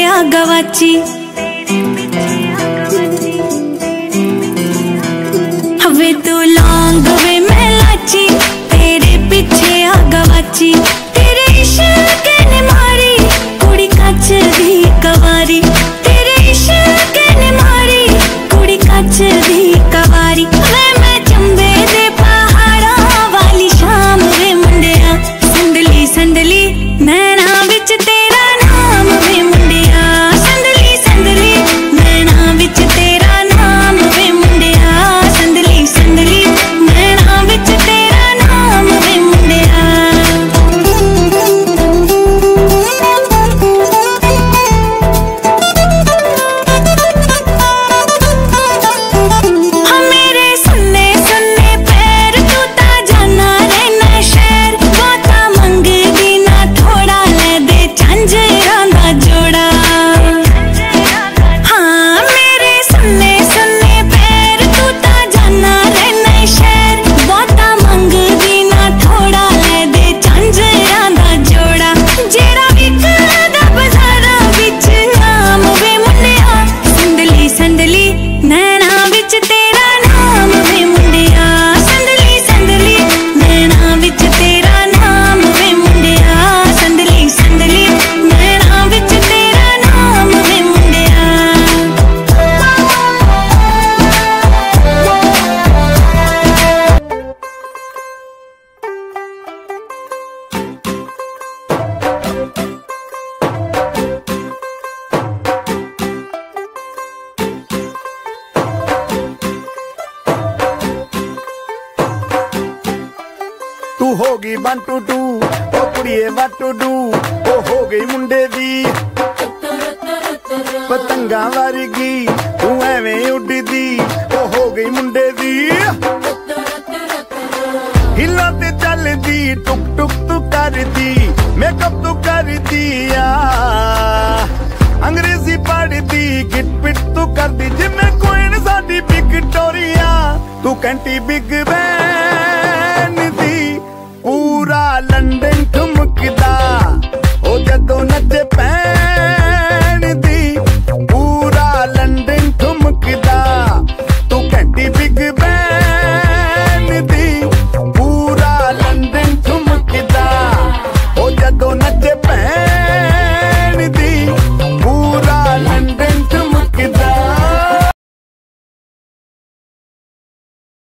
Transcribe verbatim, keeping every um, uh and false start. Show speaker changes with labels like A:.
A: आ गवाची। वे तू लौंग वे मैं लाची, तेरे पीछे आ गवाची। तेरे इश्क ने मारी कुड़ी कच दी कवारी, तेरे इश्क ने मारी कुड़ी कच दी कवारी। वे मैं चंबे दे पहाड़ा वाली शाम वे मुंडिया, संदली संदली नैना विच तेरा नाम वे मुंडिया, संदली संदली नैना विच तेरा नाम वे मुंडिया, संदली संदली नैना विच तेरा नाम वे मुंडिया। हाँ मेरे सुन्ने सुन्ने पैर तू ता जाना रहना शहर, बहुता मंगदी ना थोड़ा ले दे झांजरां दा जोड़ा। हाँ मेरे सुन्ने सुन्ने पैर तू ता जाना रहना शहर, बहुता मंगदी ना थोड़ा ले दे झांजरां दा जोड़ा। जेड़ा विकदा बाजारां विच नाम वे मुंडिया, संदली संदली नैना विच तेरा नाम वे मुंडिया, संदली संदली नैना विच तेरा नाम वे मुंडिया, संदली संदली नैना विच तेरा नाम वे मुंडिया।
B: तू होगी वन टू टू ओ कुड़िए वन टू डू, ओ हो गई मुंडे दी पतंगा वर्गी, तू एवें उड़दी ओ हो गई मुंडे दी। हिला ते चलदी टुक टुक तू करदी, मेकअप तू करदी आ, अंग्रेजी पढ़दी गिट पिट तू करदी, जिम्मे क्वीन साडी विक्टोरिया। तू कैंटी बिग बैन दी पूरा लंडन